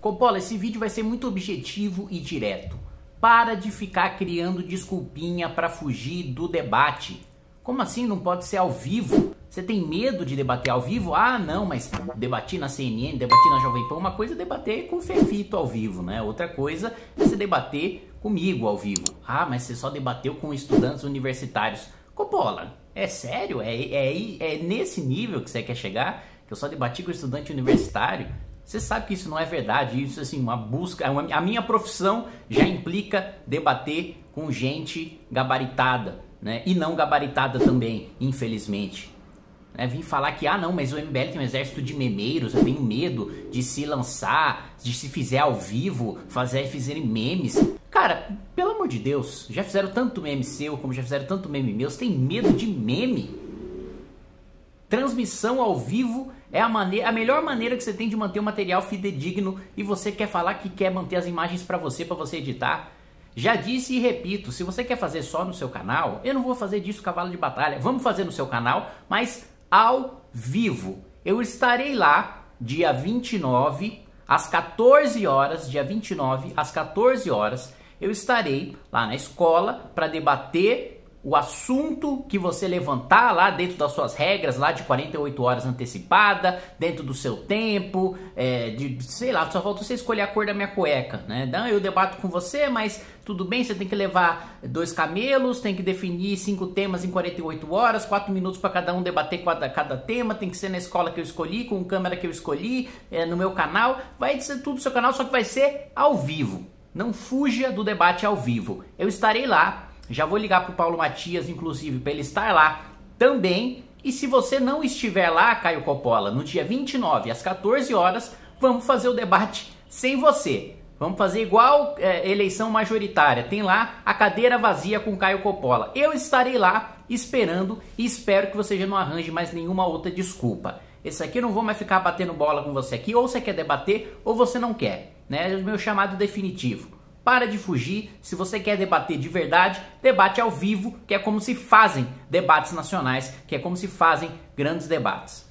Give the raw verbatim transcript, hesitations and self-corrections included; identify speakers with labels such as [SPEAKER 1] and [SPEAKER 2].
[SPEAKER 1] Coppola, esse vídeo vai ser muito objetivo e direto. Para de ficar criando desculpinha para fugir do debate. Como assim não pode ser ao vivo? Você tem medo de debater ao vivo? Ah, não, mas debater na C N N, debater na Jovem Pan, uma coisa é debater com o Fefito ao vivo, né? Outra coisa é você debater comigo ao vivo. Ah, mas você só debateu com estudantes universitários. Coppola, é sério? É, é, é nesse nível que você quer chegar? Que eu só debati com estudante universitário? Você sabe que isso não é verdade, isso assim, uma busca, uma, a minha profissão já implica debater com gente gabaritada, né? E não gabaritada também, infelizmente. É, vim falar que, ah não, mas o M B L tem um exército de memeiros, eu tenho medo de se lançar, de se fizer ao vivo, fazer, fizerem memes. Cara, pelo amor de Deus, já fizeram tanto meme seu, como já fizeram tanto meme meu, você tem medo de meme? Transmissão ao vivo é a, maneira, a melhor maneira que você tem de manter o material fidedigno e você quer falar que quer manter as imagens para você, para você editar. Já disse e repito, se você quer fazer só no seu canal, eu não vou fazer disso cavalo de batalha. Vamos fazer no seu canal, mas ao vivo. Eu estarei lá dia vinte e nove às quatorze horas, dia vinte e nove às quatorze horas, eu estarei lá na escola para debater o assunto que você levantar lá dentro das suas regras, lá de quarenta e oito horas antecipada, dentro do seu tempo, é, de, sei lá, só falta você escolher a cor da minha cueca, né? Não, eu debato com você, mas tudo bem, você tem que levar dois camelos, tem que definir cinco temas em quarenta e oito horas, quatro minutos para cada um debater cada, cada tema, tem que ser na escola que eu escolhi, com câmera que eu escolhi, é, no meu canal, vai ser tudo no seu canal, só que vai ser ao vivo. Não fuja do debate ao vivo. Eu estarei lá. Já vou ligar para o Paulo Matias, inclusive, para ele estar lá também. E se você não estiver lá, Caio Coppola, no dia vinte e nove, às quatorze horas, vamos fazer o debate sem você. Vamos fazer igual é, eleição majoritária. Tem lá a cadeira vazia com Caio Coppola. Eu estarei lá esperando e espero que você já não arranje mais nenhuma outra desculpa. Esse aqui eu não vou mais ficar batendo bola com você aqui. Ou você quer debater ou você não quer. Né? É o meu chamado definitivo. Para de fugir, se você quer debater de verdade, debate ao vivo, que é como se fazem debates nacionais, que é como se fazem grandes debates.